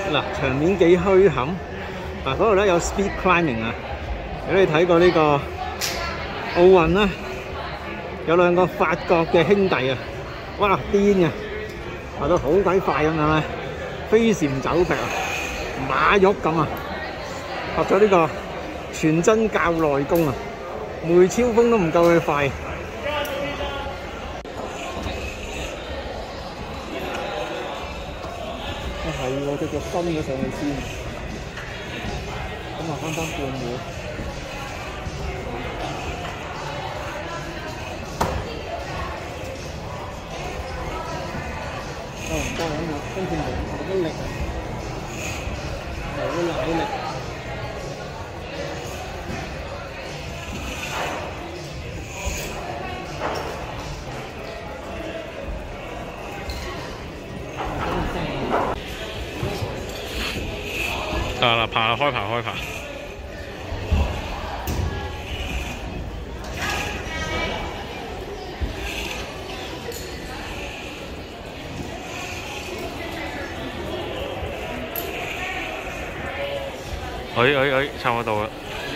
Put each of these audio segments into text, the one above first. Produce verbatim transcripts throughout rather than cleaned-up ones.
嗱，場面幾墟冚。嗱，嗰度咧有 speed climbing 啊。如果你睇過呢個奧運啦，有兩個法國嘅兄弟啊，哇癲啊，滑到好鬼快咁樣咧，飛檐走壁啊，馬喐咁啊，學咗呢個全真教內功啊，梅超風都唔夠佢快。 係喎，隻腳伸咗上去先，咁啊翻翻半秒。哦，唔得咁啊，跟住冇冇乜力啊，冇奶力。得啦，爬啦，開爬開爬。哎哎哎，差唔多到啦。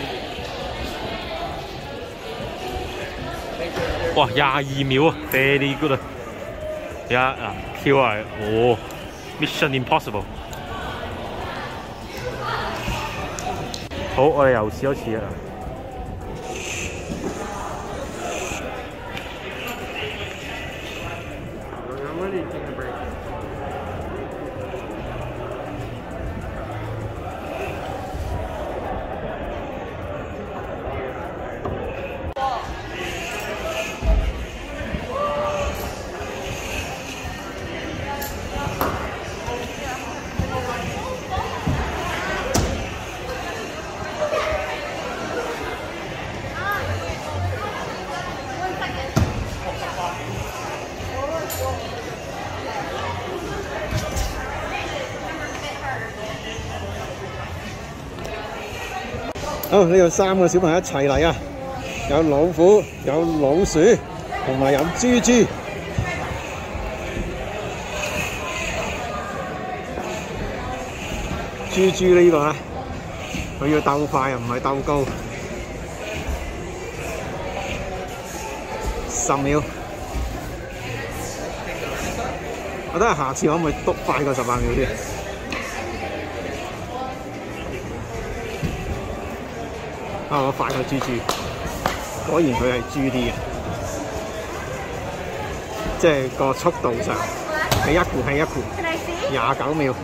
哇，廿二秒啊 ，very good 啊！而家啊，跳係哦 ，Mission Impossible。 好，我哋又試一次啊！好，呢度三個小朋友一齊嚟啊！有老虎，有老鼠，同埋有豬豬。豬豬呢個咧，佢要鬥快啊，唔係鬥高。十秒。我睇下下次可唔可以督快過十八秒啲？ 啊！我快過豬豬，果然佢係豬啲嘅，即係個速度上係一酷係一酷，廿九秒。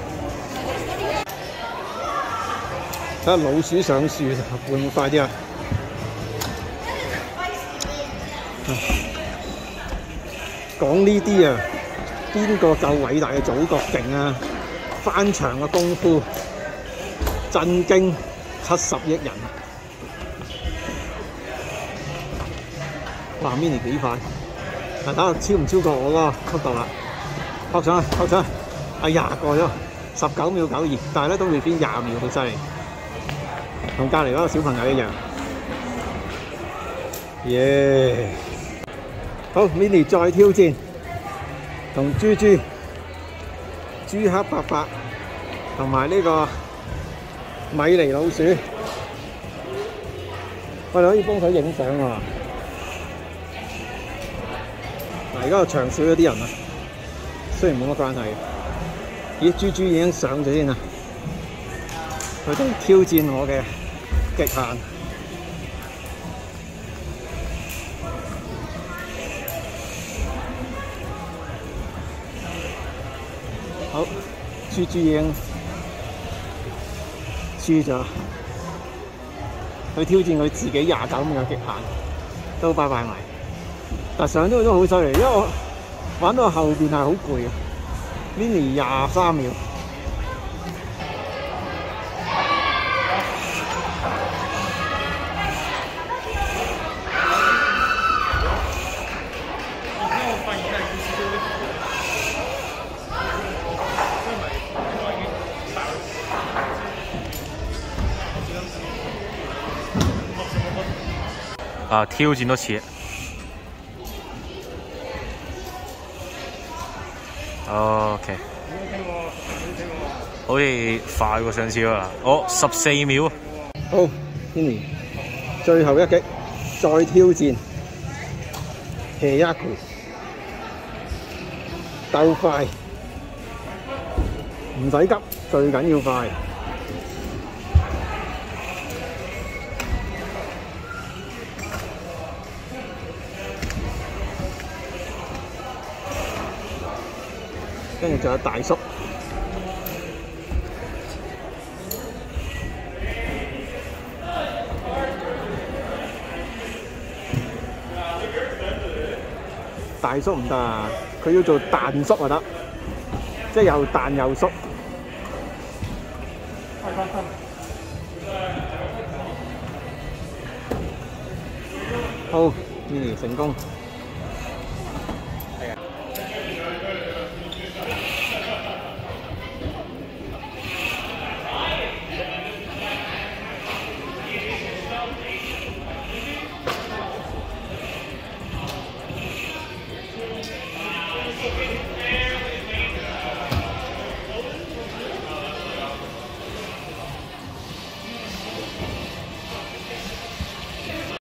睇下老鼠上樹會唔會快啲啊？講呢啲啊，邊個夠偉大嘅祖國勁啊？翻牆嘅功夫，震驚七十億人。 哇 ！Mini 幾快？嗱，睇下超唔超過我嗰個速度啦？撲上去，撲上去！哎呀，過咗十九秒九二，但係咧都未邊廿秒，好犀利，同隔離嗰個小朋友一樣。耶！好 ，Mini 再挑戰，同豬豬、豬黑伯伯同埋呢個米妮老鼠，我哋可以幫手影相喎。 而家個場少咗啲人啊，雖然冇乜關係。咦，豬豬已經上咗先啦，佢哋挑戰我嘅極限。好，豬豬已經輸咗，佢挑戰佢自己廿九秒嘅極限，都拜拜埋。 但上咗都好犀利，因為我玩到後邊係好攰啊 ！Mini 廿三秒，啊，挑戰多次。 OK。 好似快過上次啊！哦，十四秒。 好 ，Mini， 最後一擊，再挑戰 Heihaku， 鬥快，唔使急，最緊要快。跟住仲有大叔。大叔唔得啊，佢要做彈叔就得，即係又彈又縮。好 ，Mini 成功。